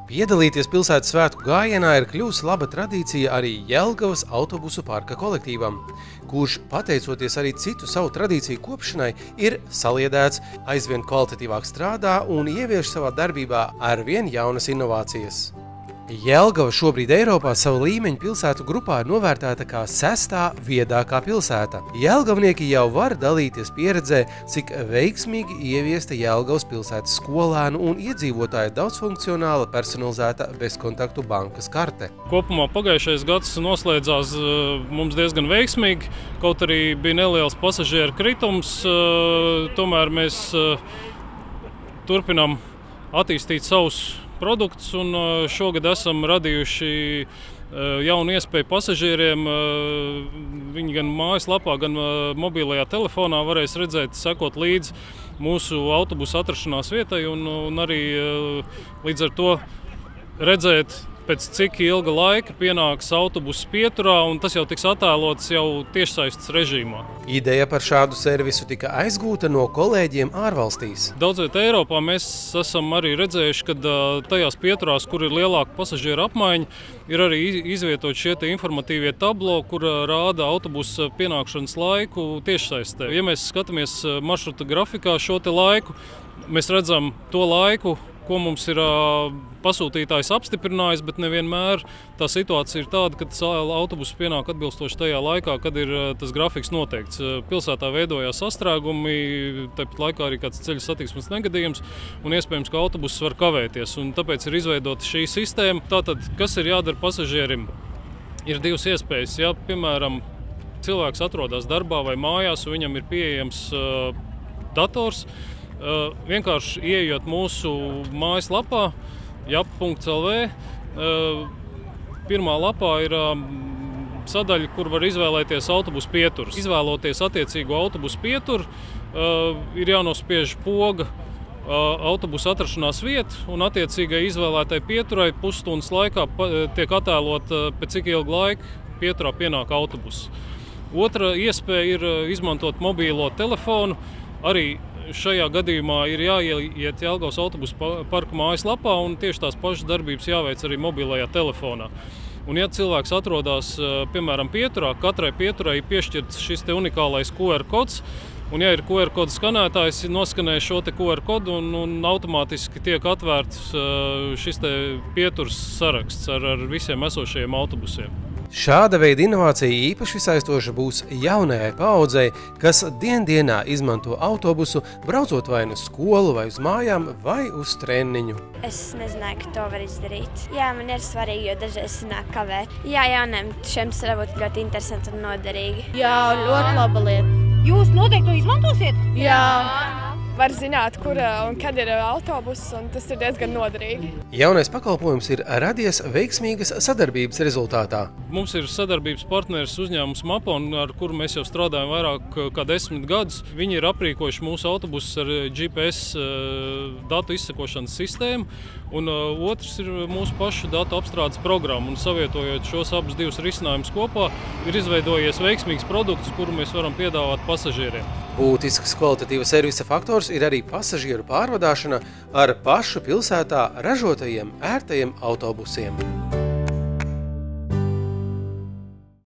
Piedalīties pilsētas svētku gājienā ir kļuvusi laba tradīcija arī Jelgavas autobusu parka kolektīvam, kurš, pateicoties arī citu savu tradīciju kopšanai, ir saliedēts, aizvien kvalitatīvāk strādā un ievieš savā darbībā arvien jaunas inovācijas. Jelgava šobrīd Eiropā savu līmeņu pilsētu grupā ir novērtēta kā 6. viedākā pilsēta. Jelgavnieki jau var dalīties pieredzē, cik veiksmīgi ieviesta Jelgavas pilsētas skolēnu un iedzīvotāju daudzfunkcionāla personalizēta bezkontaktu bankas karte. Kopumā pagājušais gads noslēdzās mums diezgan veiksmīgi, kaut arī bija neliels pasažieru kritums, tomēr mēs turpinām attīstīt savus produktus un šogad esam radījuši jaunu iespēju pasažieriem. Viņi gan mājaslapā, gan mobilajā telefonā varēs redzēt, sekot līdz mūsu autobusu atrašanās vietai un arī līdz ar to redzēt, pēc cik ilga laika pienāks autobuss pieturā, un tas jau tiks attēlots jau tiešsaistes režīmā. Ideja par šādu servisu tika aizgūta no kolēģiem ārvalstīs. Daudzviet Eiropā mēs esam arī redzējuši, ka tajās pieturās, kur ir lielāka pasažieru apmaiņa, ir arī izvietot šie informatīvie tablo, kur rāda autobusa pienākšanas laiku tiešsaistē. Ja mēs skatāmies maršruta grafikā šo te laiku, mēs redzam to laiku, ko mums ir pasūtītājs apstiprinājis, bet nevienmēr tā situācija ir tāda, ka autobus pienāk atbilstoši tajā laikā, kad ir tas grafiks noteikts. Pilsētā veidojās sastrēgumi, tāpat laikā arī kāds ceļu satiksmes negadījums, un iespējams, ka autobuss var kavēties. Un tāpēc ir izveidota šī sistēma. Tātad, kas ir jādara pasažierim? Ir divas iespējas. Ja, piemēram, cilvēks atrodas darbā vai mājās, un viņam ir pieejams dators, vienkārši ieejot mūsu mājaslapā jap.lv. Pirmā lapā ir sadaļa, kur var izvēlēties autobusu pieturus. Izvēloties attiecīgo autobusu pieturu, ir jānospiež poga autobusu atrašanās vietu, un attiecīgai izvēlētai pieturai pusstundas laikā tiek attēlot, pēc cik ilga laika pieturā pienāk autobuss. Otra iespēja ir izmantot mobīlo telefonu. Arī šajā gadījumā ir jāiet Jelgavas autobusu parka mājaslapā, un tieši tās pašas darbības jāveic arī mobilajā telefonā. Un ja cilvēks atrodas, piemēram, pieturā, katrai pieturai ir piešķirts šis te unikālais QR kods, un ja ir QR kodu skanētājs, noskanē šo te QR kodu un automātiski tiek atvērts šis te pieturs saraksts ar visiem esošajiem autobusiem. Šāda veida inovācija īpaši saistoša būs jaunajai paaudzei, kas dienā izmanto autobusu, braucot vai uz skolu, vai uz mājām, vai uz treniņu. Es nezināju, ka to var izdarīt. Jā, man ir svarīgi, jo dažreiz sanāk kavēt. Jā, jauniem šiem tas var būt ļoti interesanti un noderīgi. Jā, ļoti laba lieta. Jūs noteikti to izmantosiet? Jā. Var zināt, kur un kad ir autobuss, un tas ir diezgan noderīgi. Jaunais pakalpojums ir radies veiksmīgas sadarbības rezultātā. Mums ir sadarbības partneris uzņēmums Mapon, ar kuru mēs jau strādājam vairāk kā 10 gadus. Viņi ir aprīkojuši mūsu autobusus ar GPS datu izsekošanas sistēmu, un otrs ir mūsu pašu datu apstrādes programma. Un savietojot šos abus divus risinājumus kopā, ir izveidojies veiksmīgs produkts, kuru mēs varam piedāvāt pasažieriem. Būtisks kvalitatīva servisa faktors ir arī pasažieru pārvadāšana ar pašu pilsētā ražotajiem ērtajiem autobusiem.